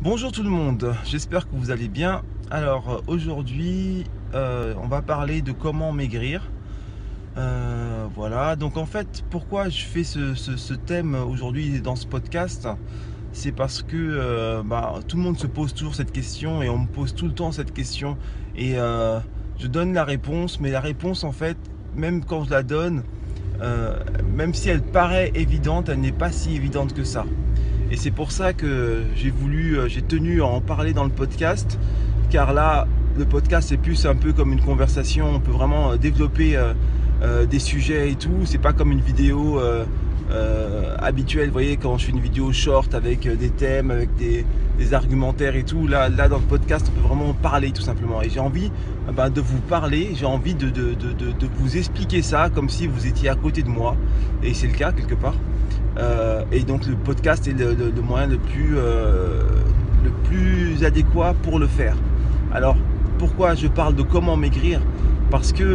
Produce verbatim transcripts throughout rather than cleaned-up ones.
Bonjour tout le monde, j'espère que vous allez bien. Alors aujourd'hui, euh, on va parler de comment maigrir. Euh, voilà, donc en fait, pourquoi je fais ce, ce- ce thème aujourd'hui dans ce podcast? C'est parce que euh, bah, tout le monde se pose toujours cette question et on me pose tout le temps cette question. Et euh, je donne la réponse, mais la réponse en fait, même quand je la donne, euh, même si elle paraît évidente, elle n'est pas si évidente que ça. Et c'est pour ça que j'ai voulu, euh, j'ai tenu à en parler dans le podcast, car là, le podcast c'est plus un peu comme une conversation, on peut vraiment euh, développer euh, euh, des sujets et tout, c'est pas comme une vidéo euh, euh, habituelle, vous voyez, quand je fais une vidéo short avec euh, des thèmes, avec des, des argumentaires et tout, là, là dans le podcast on peut vraiment parler tout simplement. Et j'ai envie euh, ben, de vous parler, j'ai envie de, de, de, de, de vous expliquer ça comme si vous étiez à côté de moi, et c'est le cas quelque part. Euh, et donc le podcast est le, le, le moyen le plus, euh, le plus adéquat pour le faire. Alors pourquoi je parle de comment maigrir? Parce que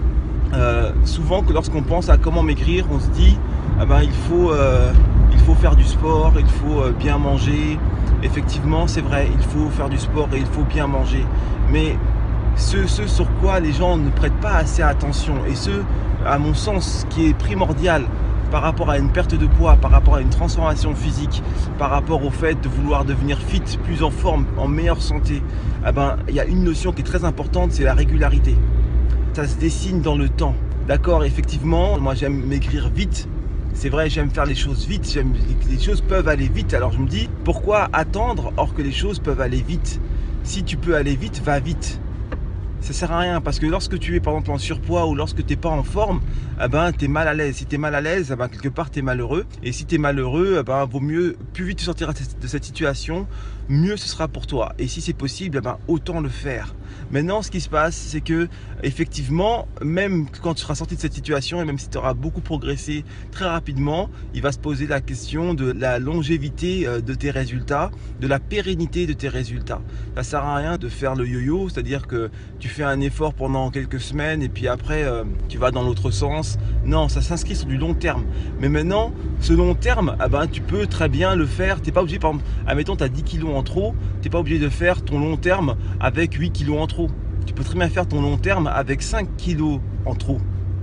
euh, souvent que lorsqu'on pense à comment maigrir, on se dit ah ben, il, faut, euh, il faut faire du sport, il faut euh, bien manger. Effectivement c'est vrai, il faut faire du sport et il faut bien manger. Mais ce, ce sur quoi les gens ne prêtent pas assez attention, et ce à mon sens qui est primordial par rapport à une perte de poids, par rapport à une transformation physique, par rapport au fait de vouloir devenir fit, plus en forme, en meilleure santé, eh ben, il y a une notion qui est très importante, c'est la régularité. Ça se dessine dans le temps. D'accord, effectivement, moi j'aime maigrir vite. C'est vrai, j'aime faire les choses vite, j'aime les choses peuvent aller vite. Alors je me dis, pourquoi attendre or que les choses peuvent aller vite? Si tu peux aller vite, va vite. Ça sert à rien, parce que lorsque tu es par exemple en surpoids ou lorsque tu n'es pas en forme, eh ben, tu es mal à l'aise. Si tu es mal à l'aise, eh ben, quelque part tu es malheureux. Et si tu es malheureux, eh ben, vaut mieux, plus vite tu sortiras de cette situation, mieux ce sera pour toi. Et si c'est possible, eh ben, autant le faire. Maintenant, ce qui se passe, c'est que effectivement, même quand tu seras sorti de cette situation et même si tu auras beaucoup progressé très rapidement, il va se poser la question de la longévité de tes résultats, de la pérennité de tes résultats. Ça sert à rien de faire le yo-yo, c'est-à-dire que tu fais un effort pendant quelques semaines et puis après euh, tu vas dans l'autre sens. Non, ça s'inscrit sur du long terme. Mais maintenant, ce long terme, eh ben, tu peux très bien le faire. Tu n'es pas obligé, par exemple, admettons tu as dix kilos en trop, tu n'es pas obligé de faire ton long terme avec huit kilos en trop. Tu peux très bien faire ton long terme avec cinq kilos en trop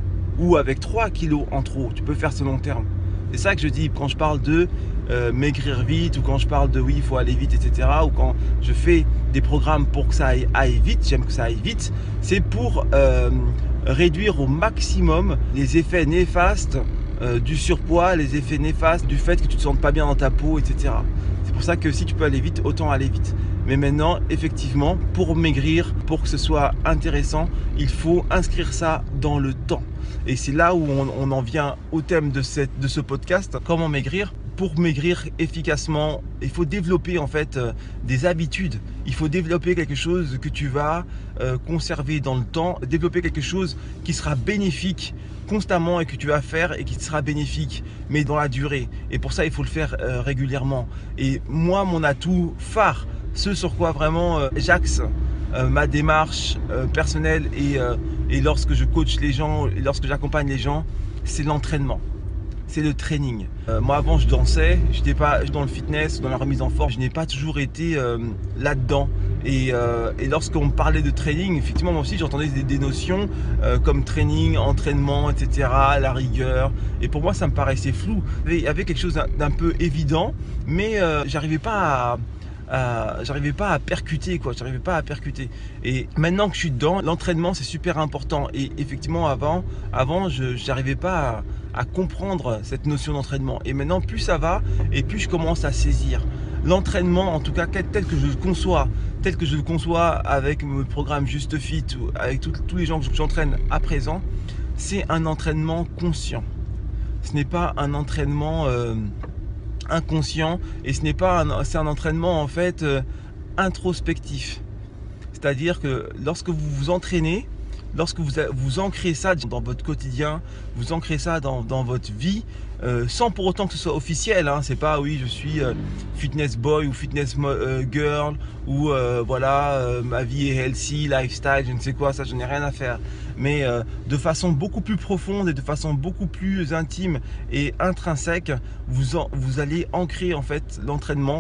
ou avec trois kilos en trop. Tu peux faire ce long terme. C'est ça que je dis quand je parle de euh, maigrir vite, ou quand je parle de oui, il faut aller vite, et cetera. Ou quand je fais des programmes pour que ça aille, aille vite, j'aime que ça aille vite, c'est pour euh, réduire au maximum les effets néfastes euh, du surpoids, les effets néfastes du fait que tu te sentes pas bien dans ta peau, et cetera. C'est pour ça que si tu peux aller vite, autant aller vite. Mais maintenant, effectivement, pour maigrir, pour que ce soit intéressant, il faut inscrire ça dans le temps. Et c'est là où on, on en vient au thème de, cette, de ce podcast, comment maigrir. Pour maigrir efficacement, il faut développer en fait euh, des habitudes. Il faut développer quelque chose que tu vas euh, conserver dans le temps, développer quelque chose qui sera bénéfique constamment et que tu vas faire et qui sera bénéfique, mais dans la durée. Et pour ça, il faut le faire euh, régulièrement. Et moi, mon atout phare, ce sur quoi vraiment euh, j'axe euh, ma démarche euh, personnelle et, euh, et lorsque je coach les gens, et lorsque j'accompagne les gens, c'est l'entraînement. C'est le training. Euh, moi avant je dansais, je n'étais pas dans le fitness, dans la remise en forme, je n'ai pas toujours été euh, là-dedans. Et, euh, et lorsqu'on me parlait de training, effectivement moi aussi j'entendais des, des notions euh, comme training, entraînement, et cetera, la rigueur. Et pour moi ça me paraissait flou. Il y avait quelque chose d'un peu évident, mais euh, j'arrivais pas à... Euh, j'arrivais pas à percuter quoi, j'arrivais pas à percuter. Et maintenant que je suis dedans, l'entraînement c'est super important. Et effectivement avant, avant je n'arrivais pas à, à comprendre cette notion d'entraînement. Et maintenant plus ça va et plus je commence à saisir l'entraînement, en tout cas tel que je le conçois, tel que je le conçois avec mon programme Juste Fit ou avec tout, tous les gens que j'entraîne à présent, c'est un entraînement conscient. Ce n'est pas un entraînement euh, inconscient, et ce n'est pas un, c'est un entraînement en fait euh, introspectif. C'est-à-dire que lorsque vous vous entraînez, lorsque vous, vous ancrez ça dans votre quotidien, vous ancrez ça dans, dans votre vie, euh, sans pour autant que ce soit officiel, hein. C'est pas oui je suis euh, fitness boy ou fitness euh, girl, ou euh, voilà euh, ma vie est healthy, lifestyle, je ne sais quoi, ça je n'ai rien à faire. Mais euh, de façon beaucoup plus profonde et de façon beaucoup plus intime et intrinsèque, vous, en, vous allez ancrer en fait l'entraînement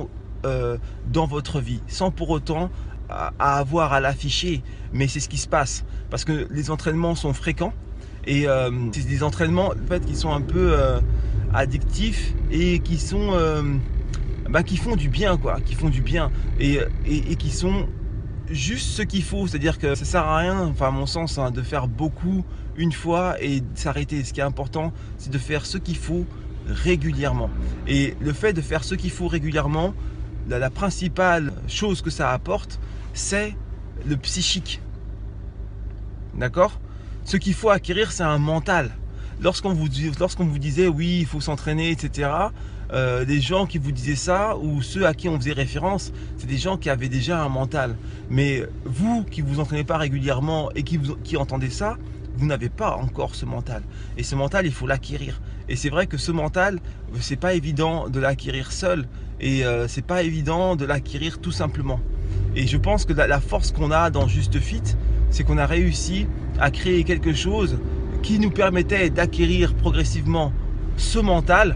euh, dans votre vie, sans pour autant à, à avoir à l'afficher. Mais c'est ce qui se passe, parce que les entraînements sont fréquents, et euh, c'est des entraînements en fait, qui sont un peu euh, addictifs, et qui sont euh, bah, qui font du bien, quoi, qui font du bien, et, et, et qui sont juste ce qu'il faut. C'est-à-dire que ça sert à rien, enfin à mon sens, hein, de faire beaucoup une fois et s'arrêter. Ce qui est important, c'est de faire ce qu'il faut régulièrement. Et le fait de faire ce qu'il faut régulièrement, la, la principale chose que ça apporte, c'est le psychique. D'accord? Ce qu'il faut acquérir, c'est un mental. Lorsqu'on vous, lorsqu'on vous disait oui, il faut s'entraîner, et cetera, euh, les gens qui vous disaient ça, ou ceux à qui on faisait référence, c'est des gens qui avaient déjà un mental. Mais vous qui vous entraînez pas régulièrement et qui, vous, qui entendez ça, vous n'avez pas encore ce mental. Et ce mental, il faut l'acquérir. Et c'est vrai que ce mental, c'est pas évident de l'acquérir seul, et euh, c'est pas évident de l'acquérir tout simplement. Et je pense que la, la force qu'on a dans Just Fit, c'est qu'on a réussi à créer quelque chose qui nous permettait d'acquérir progressivement ce mental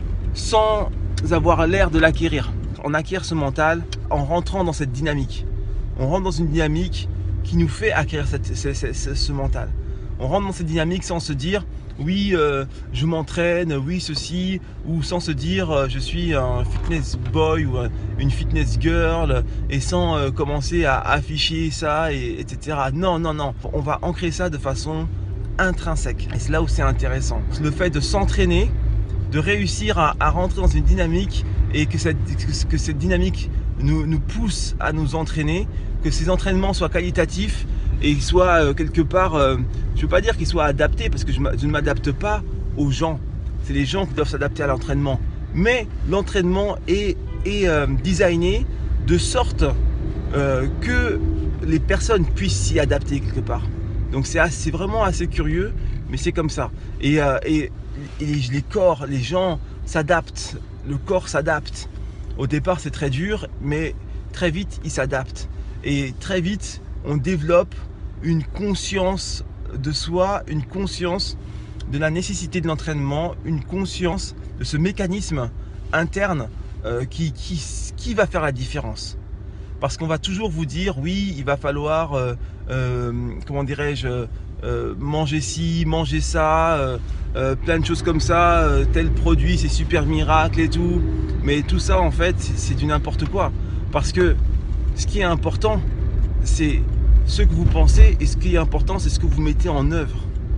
sans avoir l'air de l'acquérir. On acquiert ce mental en rentrant dans cette dynamique. On rentre dans une dynamique qui nous fait acquérir cette, ce, ce, ce, ce mental. On rentre dans cette dynamique sans se dire oui, euh, je m'entraîne, oui, ceci, ou sans se dire euh, je suis un fitness boy ou euh, une fitness girl, et sans euh, commencer à afficher ça, et, etc. Non, non, non. On va ancrer ça de façon intrinsèque. Et c'est là où c'est intéressant. Le fait de s'entraîner, de réussir à, à rentrer dans une dynamique, et que cette, que, que cette dynamique nous, nous pousse à nous entraîner, que ces entraînements soient qualitatifs et qu'ils soient euh, quelque part, euh, je ne veux pas dire qu'ils soient adaptés, parce que je, je ne m'adapte pas aux gens. C'est les gens qui doivent s'adapter à l'entraînement. Mais l'entraînement est, est euh, designé de sorte euh, que les personnes puissent s'y adapter quelque part. Donc c'est vraiment assez curieux, mais c'est comme ça. Et, euh, et, et les corps, les gens s'adaptent, le corps s'adapte. Au départ c'est très dur, mais très vite il s'adapte. Et très vite on développe une conscience de soi, une conscience de la nécessité de l'entraînement, une conscience de ce mécanisme interne euh, qui, qui, qui va faire la différence. Parce qu'on va toujours vous dire, oui, il va falloir, euh, euh, comment dirais-je, euh, manger ci, manger ça, euh, euh, plein de choses comme ça, euh, tel produit, c'est super miracle et tout. Mais tout ça, en fait, c'est du n'importe quoi. Parce que ce qui est important, c'est ce que vous pensez, et ce qui est important, c'est ce que vous mettez en œuvre.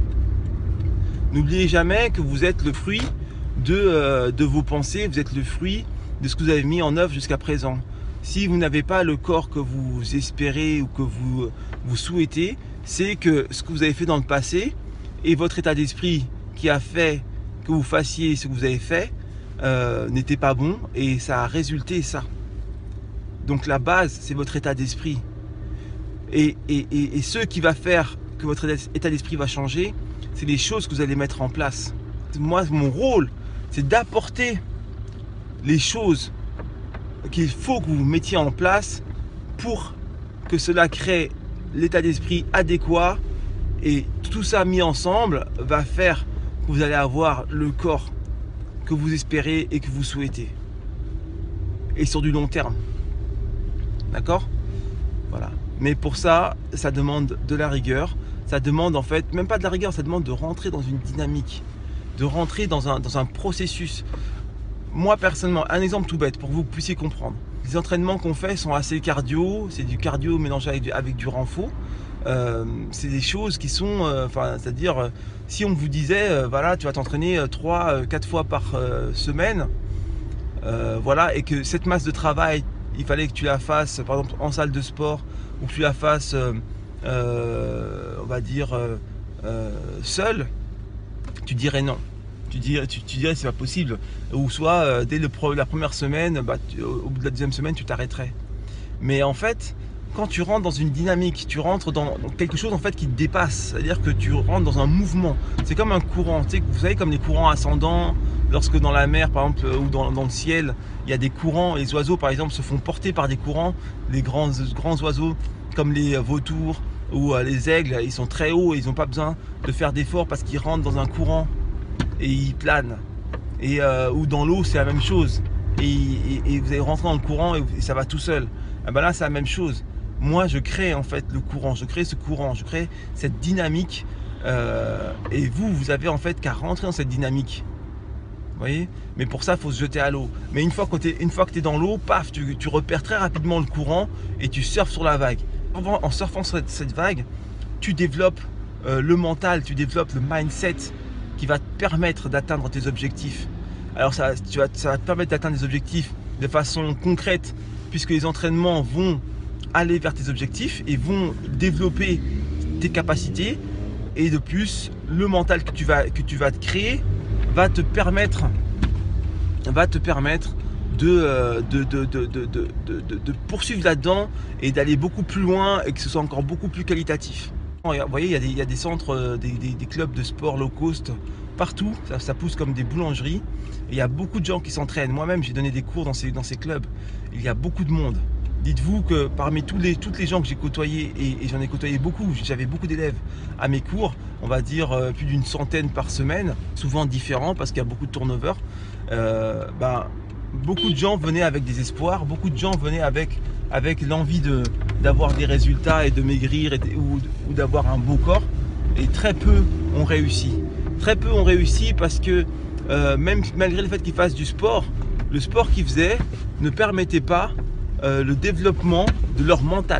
N'oubliez jamais que vous êtes le fruit de, euh, de vos pensées, vous êtes le fruit de ce que vous avez mis en œuvre jusqu'à présent. Si vous n'avez pas le corps que vous espérez ou que vous, vous souhaitez, c'est que ce que vous avez fait dans le passé et votre état d'esprit qui a fait que vous fassiez ce que vous avez fait euh, n'était pas bon, et ça a résulté ça. Donc la base, c'est votre état d'esprit. Et, et, et, et ce qui va faire que votre état d'esprit va changer, c'est les choses que vous allez mettre en place. Moi, mon rôle, c'est d'apporter les choses qu'il faut que vous mettiez en place pour que cela crée l'état d'esprit adéquat, et tout ça mis ensemble va faire que vous allez avoir le corps que vous espérez et que vous souhaitez, et sur du long terme. D'accord? Voilà. Mais pour ça, ça demande de la rigueur, ça demande en fait, même pas de la rigueur, ça demande de rentrer dans une dynamique, de rentrer dans un, dans un processus. Moi personnellement, un exemple tout bête pour que vous puissiez comprendre. Les entraînements qu'on fait sont assez cardio, c'est du cardio mélangé avec du, avec du renfort. Euh, c'est des choses qui sont, euh, enfin, c'est-à-dire, euh, si on vous disait, euh, voilà, tu vas t'entraîner trois, quatre fois par euh, semaine, euh, voilà, et que cette masse de travail, il fallait que tu la fasses, par exemple, en salle de sport, ou que tu la fasses, euh, euh, on va dire, euh, euh, seul, tu dirais non. Tu dirais, tu, tu dirais c'est pas possible. Ou soit, euh, dès le pro, la première semaine, bah, tu, au bout de la deuxième semaine, tu t'arrêterais. Mais en fait, quand tu rentres dans une dynamique, tu rentres dans, dans quelque chose en fait qui te dépasse. C'est-à-dire que tu rentres dans un mouvement. C'est comme un courant. Tu sais, vous savez, comme les courants ascendants, lorsque dans la mer, par exemple, ou dans, dans le ciel, il y a des courants. Les oiseaux, par exemple, se font porter par des courants. Les grands, grands oiseaux, comme les vautours ou les aigles, ils sont très hauts et ils n'ont pas besoin de faire d'efforts parce qu'ils rentrent dans un courant et ils planent. Et, euh, ou dans l'eau, c'est la même chose. et, et, et vous allez rentrer dans le courant et, et ça va tout seul. Et ben là c'est la même chose. Moi je crée en fait le courant, je crée ce courant, je crée cette dynamique euh, et vous, vous avez en fait qu'à rentrer dans cette dynamique. Vous voyez? Mais pour ça, il faut se jeter à l'eau. Mais une fois que tu es, es dans l'eau, paf, tu, tu repères très rapidement le courant et tu surfes sur la vague. En, en surfant sur cette, cette vague, tu développes euh, le mental, tu développes le mindset qui va te permettre d'atteindre tes objectifs. Alors ça, tu vas, ça va te permettre d'atteindre des objectifs de façon concrète, puisque les entraînements vont aller vers tes objectifs et vont développer tes capacités. Et de plus, le mental que tu vas, que tu vas te créer va te permettre, va te permettre de, de, de, de, de, de, de, de poursuivre là-dedans et d'aller beaucoup plus loin et que ce soit encore beaucoup plus qualitatif. Vous voyez, il y a des, il y a des centres, des, des, des clubs de sport low cost partout, ça, ça pousse comme des boulangeries. Et il y a beaucoup de gens qui s'entraînent. Moi-même, j'ai donné des cours dans ces, dans ces clubs. Il y a beaucoup de monde. Dites-vous que parmi tous les, toutes les gens que j'ai côtoyés, et, et j'en ai côtoyé beaucoup, j'avais beaucoup d'élèves à mes cours, on va dire euh, plus d'une centaine par semaine, souvent différents parce qu'il y a beaucoup de turnover. Euh, bah, beaucoup de gens venaient avec des espoirs, beaucoup de gens venaient avec, avec l'envie d'avoir des résultats et de maigrir et de, ou, ou d'avoir un beau corps. Et très peu ont réussi. Très peu ont réussi parce que euh, même malgré le fait qu'ils fassent du sport, le sport qu'ils faisaient ne permettait pas Euh, le développement de leur mental.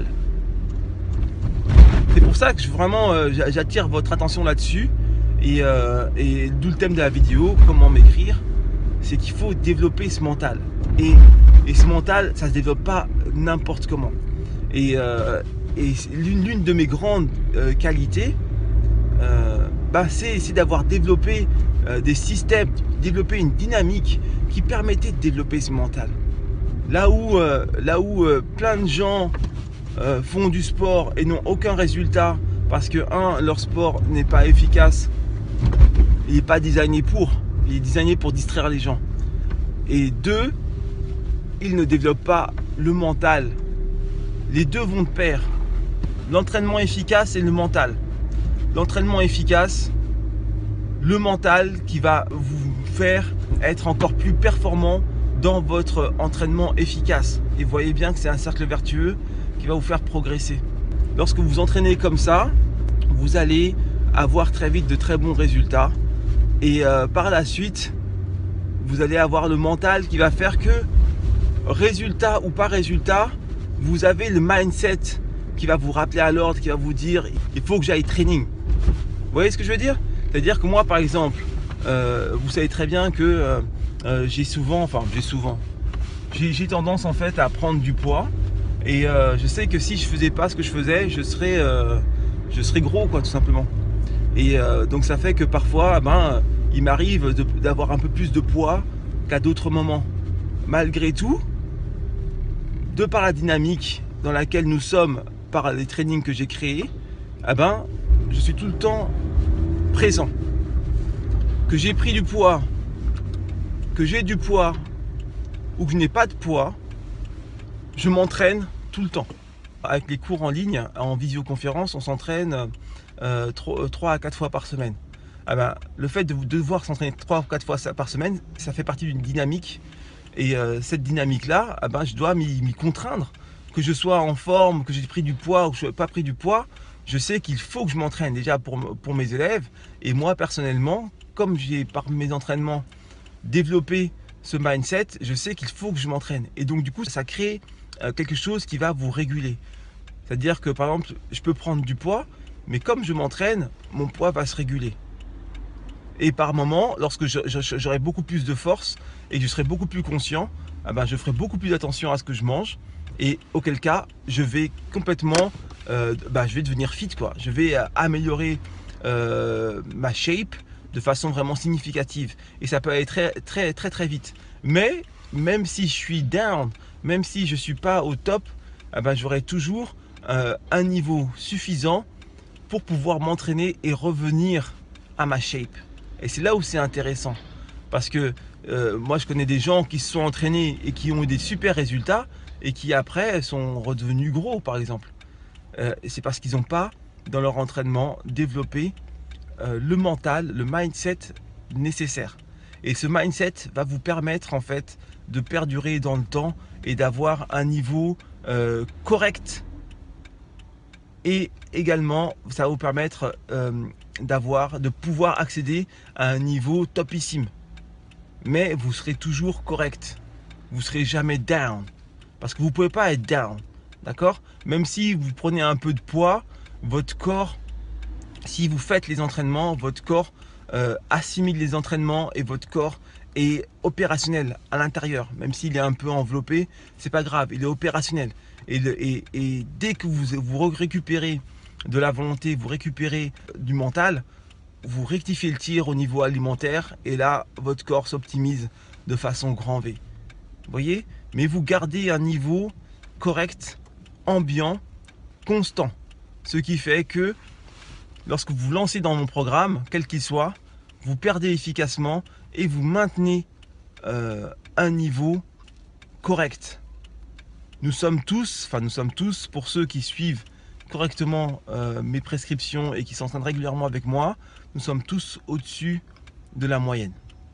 C'est pour ça que je, vraiment euh, j'attire votre attention là-dessus et, euh, et d'où le thème de la vidéo, comment maigrir, c'est qu'il faut développer ce mental et, et ce mental ça se développe pas n'importe comment et, euh, et l'une de mes grandes euh, qualités euh, bah, c'est d'avoir développé euh, des systèmes, développer une dynamique qui permettait de développer ce mental. Là où, euh, là où euh, plein de gens euh, font du sport et n'ont aucun résultat parce que, un, leur sport n'est pas efficace, il n'est pas designé pour, il est designé pour distraire les gens. Et deux, ils ne développent pas le mental. Les deux vont de pair. L'entraînement efficace et le mental. L'entraînement efficace, le mental qui va vous faire être encore plus performant dans votre entraînement efficace. Et vous voyez bien que c'est un cercle vertueux qui va vous faire progresser. Lorsque vous entraînez comme ça, vous allez avoir très vite de très bons résultats. Et euh, par la suite, vous allez avoir le mental qui va faire que, résultat ou pas résultat, vous avez le mindset qui va vous rappeler à l'ordre, qui va vous dire il faut que j'aille training. Vous voyez ce que je veux dire? C'est-à-dire que moi, par exemple, euh, vous savez très bien que euh, Euh, j'ai souvent, enfin j'ai souvent, j'ai tendance en fait à prendre du poids et euh, je sais que si je faisais pas ce que je faisais, je serais, euh, je serais gros quoi tout simplement. Et euh, donc ça fait que parfois, ben, il m'arrive d'avoir un peu plus de poids qu'à d'autres moments. Malgré tout, de par la dynamique dans laquelle nous sommes, par les trainings que j'ai créés, eh ben, je suis tout le temps présent. Que j'ai pris du poids, que j'ai du poids ou que je n'ai pas de poids, je m'entraîne tout le temps. Avec les cours en ligne, en visioconférence, on s'entraîne euh, trois à quatre fois par semaine. Ah ben, le fait de devoir s'entraîner trois ou quatre fois par semaine, ça fait partie d'une dynamique. Et euh, cette dynamique-là, ah ben, je dois m'y contraindre. Que je sois en forme, que j'ai pris du poids ou que je n'ai pas pris du poids, je sais qu'il faut que je m'entraîne déjà pour, pour mes élèves. Et moi, personnellement, comme j'ai par mes entraînements développer ce mindset, je sais qu'il faut que je m'entraîne. Et donc du coup, ça crée euh, quelque chose qui va vous réguler. C'est-à-dire que par exemple, je peux prendre du poids, mais comme je m'entraîne, mon poids va se réguler. Et par moment, lorsque j'aurai beaucoup plus de force et que je serai beaucoup plus conscient, eh ben, je ferai beaucoup plus attention à ce que je mange. Et auquel cas, je vais complètement, euh, bah, je vais devenir fit, quoi. Je vais euh, améliorer euh, ma shape de façon vraiment significative et ça peut aller très très très très vite. Mais même si je suis down, même si je suis pas au top, eh ben, j'aurai toujours euh, un niveau suffisant pour pouvoir m'entraîner et revenir à ma shape. Et c'est là où c'est intéressant parce que euh, moi je connais des gens qui se sont entraînés et qui ont eu des super résultats et qui après sont redevenus gros par exemple. Euh, c'est parce qu'ils n'ont pas dans leur entraînement développé Euh, le mental, le mindset nécessaire. Et ce mindset va vous permettre en fait de perdurer dans le temps et d'avoir un niveau euh, correct. Et également, ça va vous permettre euh, d'avoir, de pouvoir accéder à un niveau topissime. Mais vous serez toujours correct. Vous ne serez jamais down. Parce que vous ne pouvez pas être down. D'accord? Même si vous prenez un peu de poids, votre corps, si vous faites les entraînements, votre corps euh, assimile les entraînements et votre corps est opérationnel à l'intérieur. Même s'il est un peu enveloppé, c'est pas grave, il est opérationnel. Et, le, et, et dès que vous, vous récupérez de la volonté, vous récupérez du mental, vous rectifiez le tir au niveau alimentaire et là, votre corps s'optimise de façon grand V. Vous voyez? Mais vous gardez un niveau correct, ambiant, constant. Ce qui fait que lorsque vous vous lancez dans mon programme, quel qu'il soit, vous perdez efficacement et vous maintenez euh, un niveau correct. Nous sommes tous, enfin nous sommes tous, pour ceux qui suivent correctement euh, mes prescriptions et qui s'entraînent régulièrement avec moi, nous sommes tous au-dessus de la moyenne.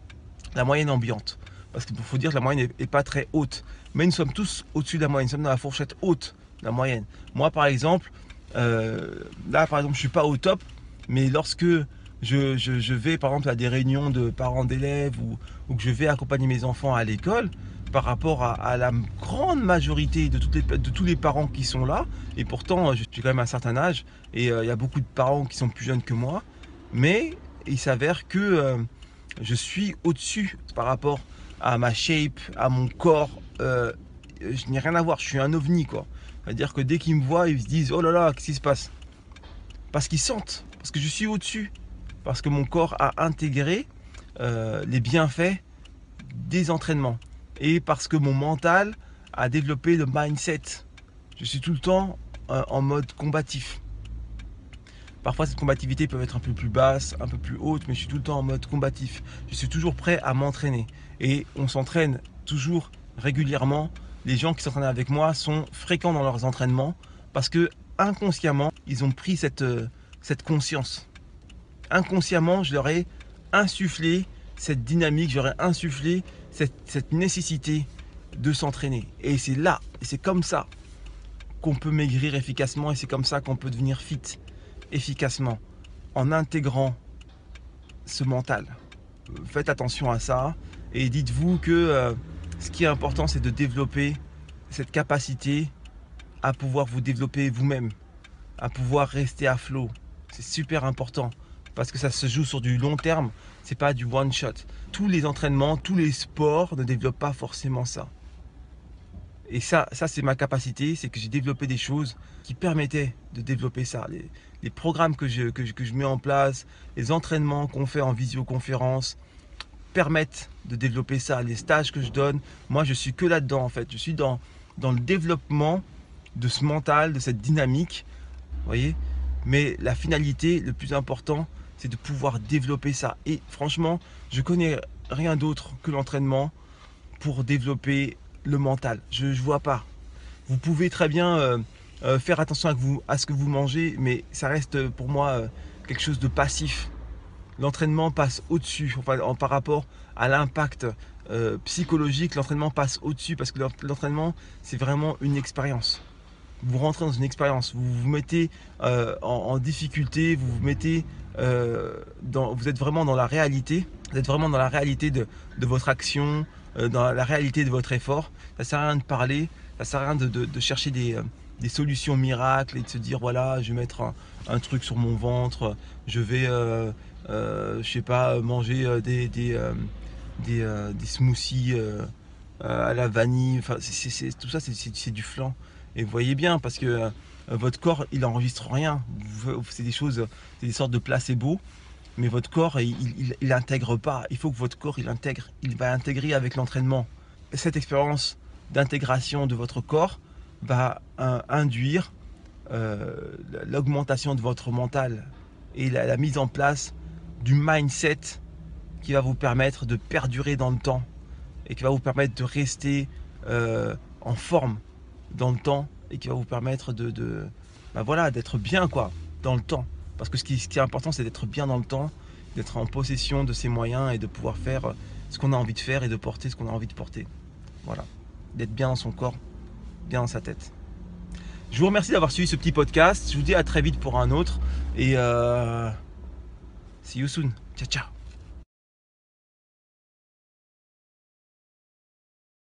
La moyenne ambiante. Parce qu'il faut dire que la moyenne n'est pas très haute. Mais nous sommes tous au-dessus de la moyenne. Nous sommes dans la fourchette haute de la moyenne. Moi par exemple, euh, là par exemple je ne suis pas au top, mais lorsque je, je, je vais par exemple à des réunions de parents d'élèves ou, ou que je vais accompagner mes enfants à l'école, par rapport à, à la grande majorité de, toutes les, de tous les parents qui sont là, et pourtant je suis quand même à un certain âge, et euh, il y a beaucoup de parents qui sont plus jeunes que moi, mais il s'avère que euh, je suis au-dessus par rapport à ma shape, à mon corps, euh, je n'ai rien à voir, je suis un ovni quoi. C'est-à-dire que dès qu'ils me voient, ils se disent « Oh là là, qu'est-ce qui se passe ?» Parce qu'ils sentent, parce que je suis au-dessus, parce que mon corps a intégré euh, les bienfaits des entraînements. Et parce que mon mental a développé le mindset. Je suis tout le temps euh, en mode combatif. Parfois cette combativité peut être un peu plus basse, un peu plus haute, mais je suis tout le temps en mode combatif. Je suis toujours prêt à m'entraîner. Et on s'entraîne toujours régulièrement. Les gens qui s'entraînent avec moi sont fréquents dans leurs entraînements parce que inconsciemment, ils ont pris cette, cette conscience. Inconsciemment, je leur ai insufflé cette dynamique, je leur ai insufflé cette, cette nécessité de s'entraîner. Et c'est là, et c'est comme ça qu'on peut maigrir efficacement et c'est comme ça qu'on peut devenir fit efficacement en intégrant ce mental. Faites attention à ça et dites-vous que euh, ce qui est important, c'est de développer cette capacité à pouvoir vous développer vous-même, à pouvoir rester à flot. C'est super important parce que ça se joue sur du long terme, c'est pas du one shot. Tous les entraînements, tous les sports ne développent pas forcément ça. Et ça, ça c'est ma capacité, c'est que j'ai développé des choses qui permettaient de développer ça. Les, les programmes que je, que, je, que je mets en place, les entraînements qu'on fait en visioconférence permettent de développer ça. Les stages que je donne, moi je suis que là-dedans en fait. Je suis dans, dans le développement de ce mental, de cette dynamique, vous voyez. Mais la finalité, le plus important, c'est de pouvoir développer ça. Et franchement, je connais rien d'autre que l'entraînement pour développer le mental. Je ne vois pas. Vous pouvez très bien euh, euh, faire attention à, vous, à ce que vous mangez, mais ça reste pour moi euh, quelque chose de passif. L'entraînement passe au-dessus, enfin, en, par rapport à l'impact euh, psychologique, l'entraînement passe au-dessus parce que l'entraînement, c'est vraiment une expérience. Vous rentrez dans une expérience, vous vous mettez euh, en, en difficulté, vous vous mettez, euh, dans, vous êtes vraiment dans la réalité, vous êtes vraiment dans la réalité de, de votre action, euh, dans la réalité de votre effort. Ça sert à rien de parler, ça sert à rien de, de, de chercher des, euh, des solutions miracles et de se dire voilà, je vais mettre un, un truc sur mon ventre, je vais, euh, euh, je sais pas, manger euh, des, des, euh, des, euh, des smoothies euh, à la vanille. Enfin, c'est, c'est, tout ça, c'est du flan. Et vous voyez bien, parce que euh, votre corps, il n'enregistre rien. C'est des choses, c'est des sortes de placebo, mais votre corps, il, il, il intègre pas. Il faut que votre corps, il intègre. Il va intégrer avec l'entraînement. Cette expérience d'intégration de votre corps va euh, induire euh, l'augmentation de votre mental et la, la mise en place du mindset qui va vous permettre de perdurer dans le temps et qui va vous permettre de rester euh, en forme dans le temps et qui va vous permettre de, de bah voilà, d'être bien quoi dans le temps. Parce que ce qui, ce qui est important, c'est d'être bien dans le temps, d'être en possession de ses moyens et de pouvoir faire ce qu'on a envie de faire et de porter ce qu'on a envie de porter. Voilà, d'être bien dans son corps, bien dans sa tête. Je vous remercie d'avoir suivi ce petit podcast. Je vous dis à très vite pour un autre. Et euh, see you soon. Ciao, ciao.